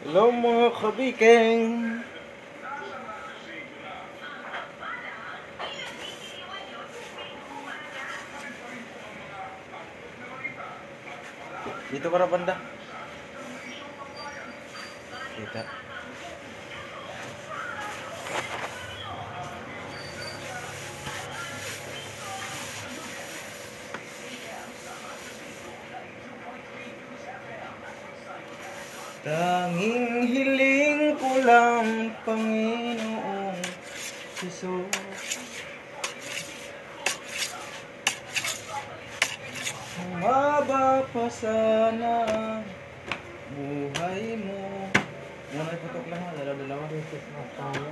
Hello mga kabiking! Dito para banda. Kita. Tanging hiling ko lang, Panginoong Jesus, humaba pa sana buhay mo. Muna iputok lang ha, dalawa-dalawa. Jesus na tayo.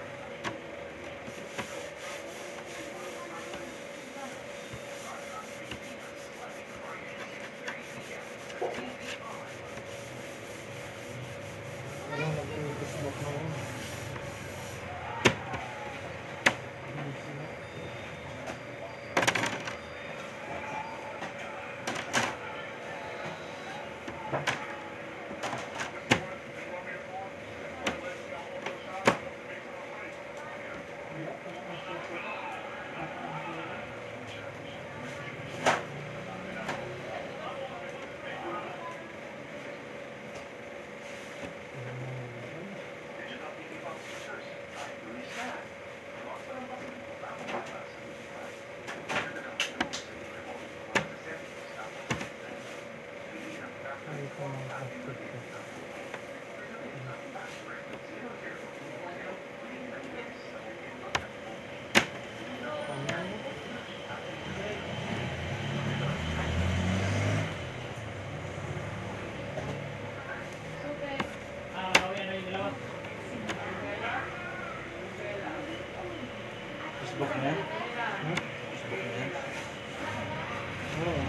Facebook na yan? Facebook na yan? Oo.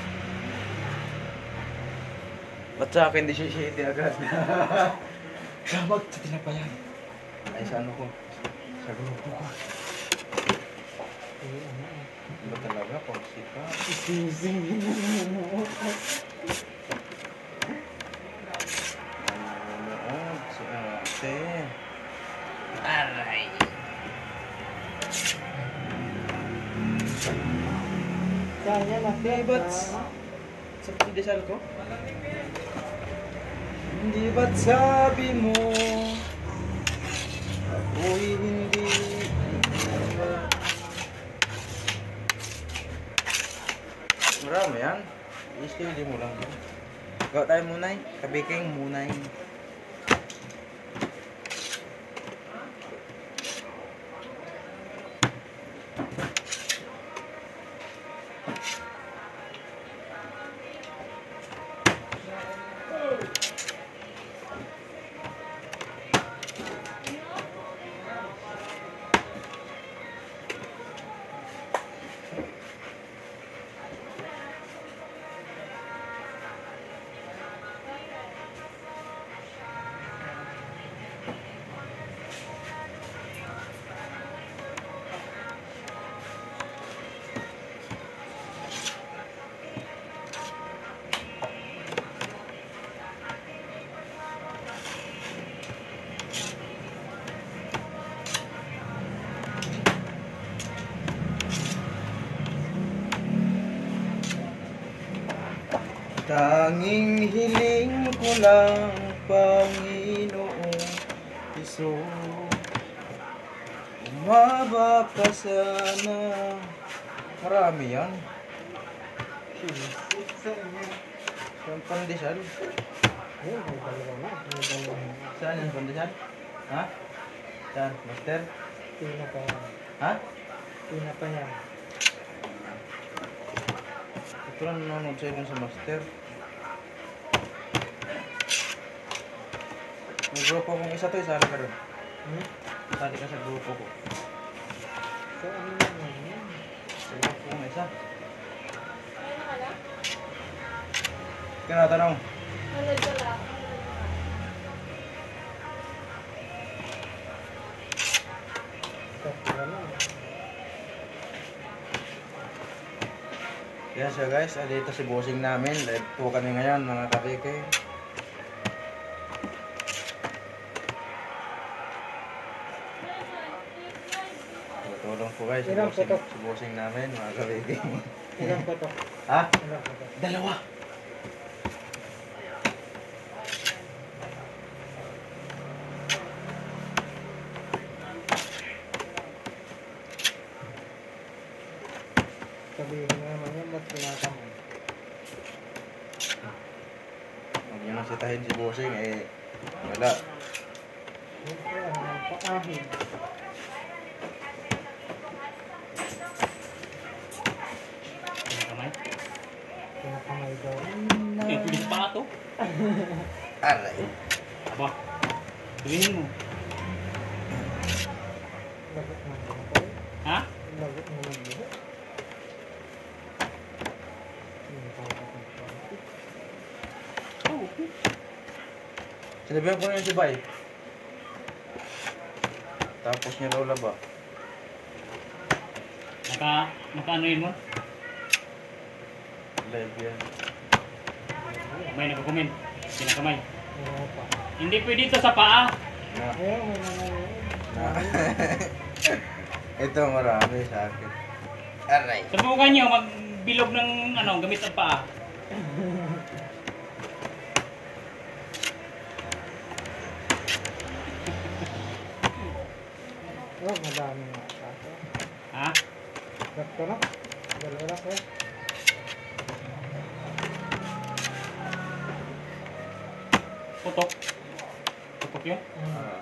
Ba't sa akin di siya agad? Kamag sa tinapayan. Ay sa ano ko? Sa grupo ko. Ba talaga? Pagsika? Isising mo. Nanonood si ate. Aray! Kaya na, ba't sa pindesal ko? Hindi ba't sabi mo ako'y hindi marami yan. I-steady mo lang. Gawa tayo munay. Kabiking munay. Tanging hiling ko lang, Panginoong Hesus, umaba pa sana. Marami yan. Yung pandesal. Saan yung pandesal? Ha? Saan? Master? Tina pa yan. Ha? Tina pa yan. Ito lang nanonood sa'yo dun sa master. May grupo kong isa to, isali ka rin. Isali ka sa grupo ko. So, ano naman yan? Sa grupo kong isa. Kinatanong. Yan siya guys, dito si bossing namin. Live po kami ngayon mga kabike. Tulong po guys, Ilang putok? si bossing namin, mga kabady. Ilang putok? Ha? Ilang putok? Dalawa. Sabihin mo naman yan, ba't tinatamay? Huwag nyo nang sitahin si bossing, eh, wala. Siyempre, ano ang paahid? Kamay. Tinatamay daw. Eh, pulis pa to. Aray. Aba. Sabihin mo. Lagot naman ako. Ha? Lagot naman yun. Yung tawag ng pangit. Oo. Sinabihan ko na yun si Bay. Tapos niya raw laba. Naka-ano yun mo? Live yan. May nagko-comment. Kinakamay. Ayaw pa. Hindi pwede ito sa paa. Na, Ayaw, may nangyayari. na. Ito marami sa akin. Aray. Subukan nyo magbilog ng ano, gamit ang paa. Oh, madami nga ata. Ha? Gat ka na? Dalawa ko. Putok. Putok yun. Ah.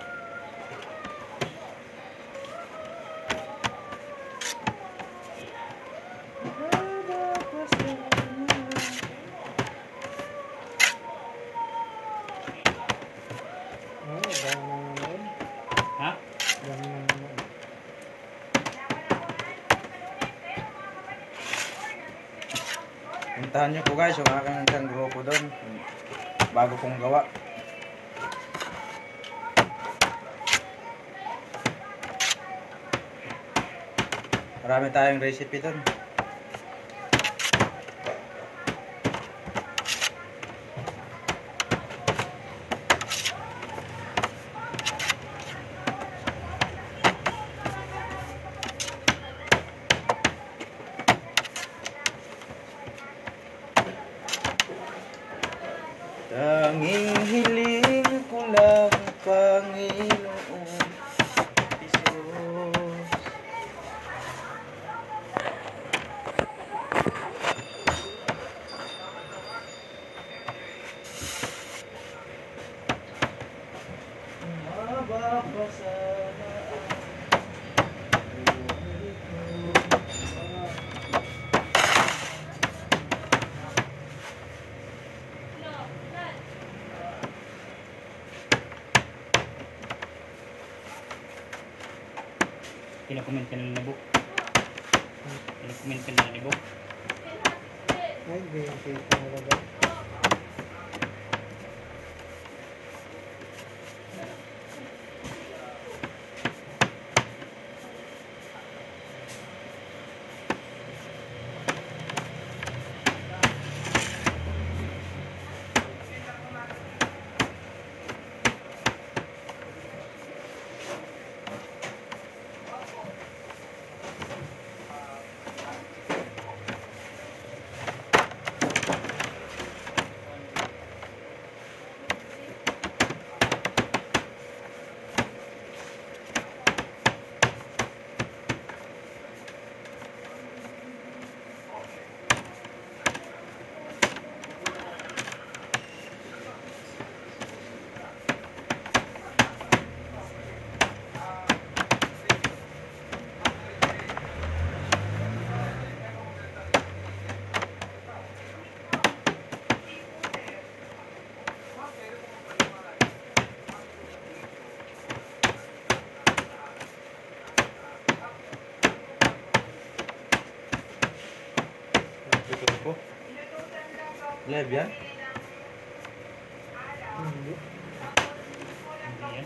Oo, dami na naman. Ha? Dami na naman. Puntahan niyo po guys yung aking isang grupo doon. Bago kong gawa. Marami tayong recipe doon. Tanging hiling ko lang, Panginoon Jesus. Mababasana ang buhay ko. Kinakomment ka na nabok. Kinakomment ka na nabok. Ay, ganyan kayo talaga. Ito po. Live yan? Hindi. Hindi yan.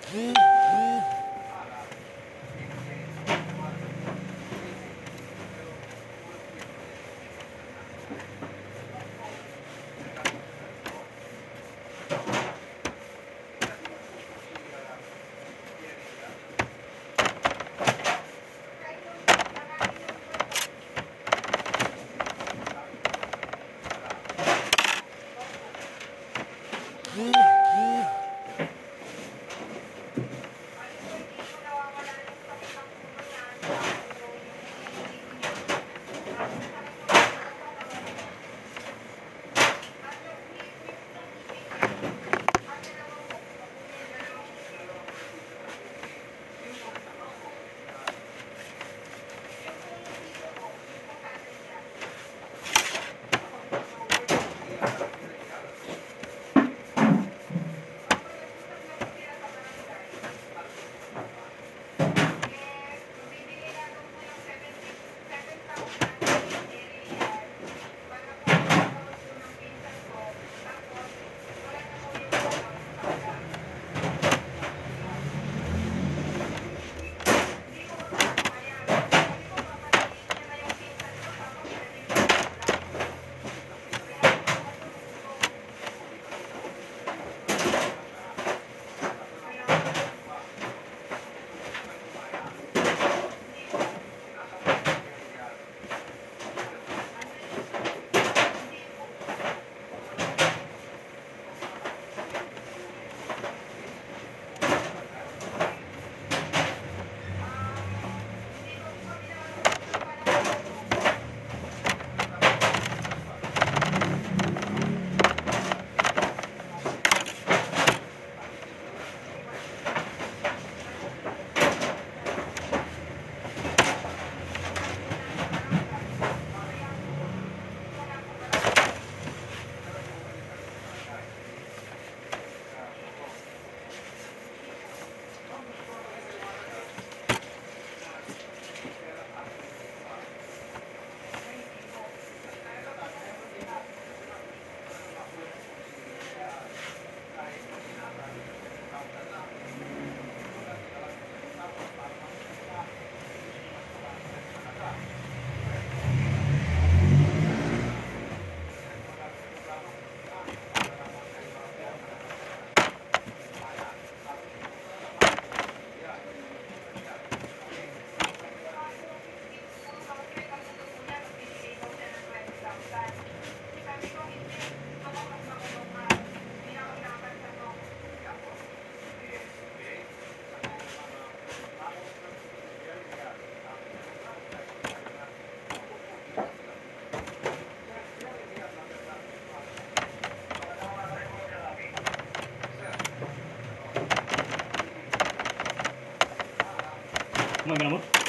Kumain ka na mo?